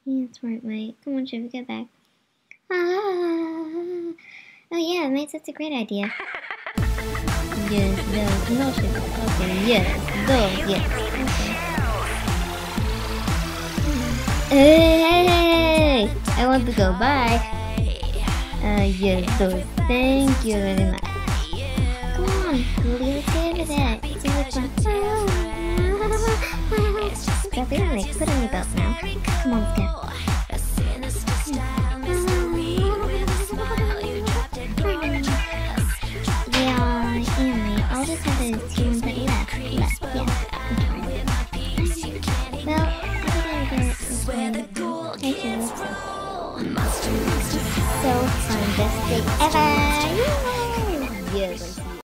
Yeah, smart, mate. Come on, Shiver, get back. Ah. Oh yeah, mate, that's a great idea. Yes, those, no Shiver. Okay, yes, those, yes. Okay. Hey! I want to go by. Yes, those. Thank you very much. Come on, Ghoulia, let's get over there. It's really fun. Stop it, like, put on your belt now. Come on, let's go. Yeah, anyway, I'll just have the two ones that left. Yeah, okay. Well, I think I'm gonna get this one. Hey, Shiver. So fun, best day ever! Yay! Yes,